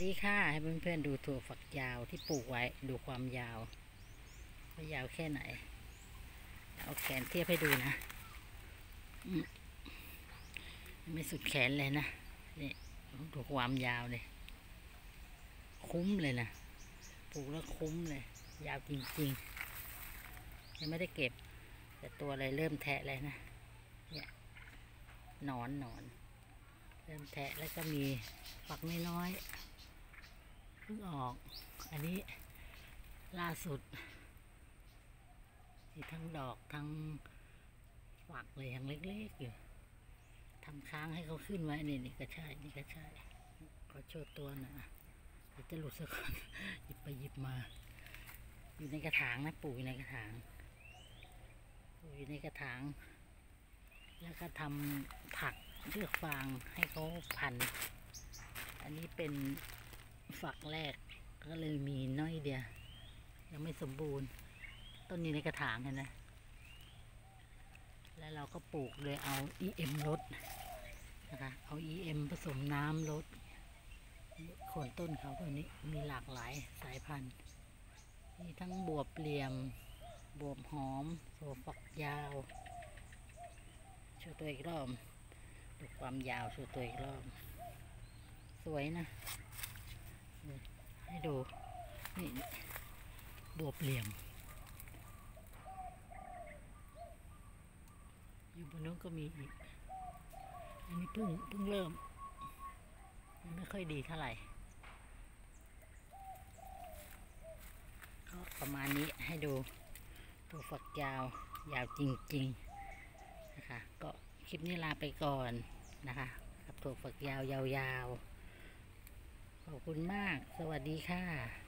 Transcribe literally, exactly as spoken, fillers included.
ดีค่ะให้เพื่อนๆดูถั่วฝักยาวที่ปลูกไว้ดูความยาวว่ายาวแค่ไหนเอาแขนเทียบให้ดูนะไม่สุดแขนเลยนะนี่ดูความยาวเลยคุ้มเลยนะปลูกแล้วคุ้มเลยยาวจริงๆยังไม่ได้เก็บแต่ตัวอะไรเริ่มแทะเลยนะเนี่ยหนอนหนอนเริ่มแทะแล้วก็มีฝักน้อยๆเพิ่งออกอันนี้ล่าสุดมีทั้งดอกทั้งฝักเลยยังเล็กๆอยู่ทำค้างให้เขาขึ้นไว้นี่นี่ก็ใช่นี่ก็ใช่ขอโชว์ตัวหน่อยเดี๋ยวจะหลุดสักคนหยิบไปหยิบมาอยู่ในกระถางนะปลูกอยู่ในกระถางปลูกอยู่ในกระถางแล้วก็ทำถักเชือกฟางให้เขาพันอันนี้เป็นฝักแรกก็เลยมีน้อยเดียวยังไม่สมบูรณ์ต้นนี้ในกระถางเห็นไหมแล้วเราก็ปลูกเลยเอา อี เอ็ม ลดนะคะเอา อี เอ็ม ผสมน้ำลดโคนต้นเขาตัวนี้มีหลากหลายสายพันธุ์มีทั้งบวบเหลี่ยมบวบหอมถั่วฝักยาวโชว์ตัวอีกรอบดูความยาวโชว์ตัวอีกรอบสวยนะให้ดูนี่บวบเหลี่ยมอยู่บนนู้นก็มีอีกอันนี้เพิ่งเพิ่งเริ่มไม่ค่อยดีเท่าไหร่ก็ประมาณนี้ให้ดูตัวฝักยาวยาวจริงๆนะคะก็คลิปนี้ลาไปก่อนนะคะกับตัวฝักยาวยาวๆขอบคุณมากสวัสดีค่ะ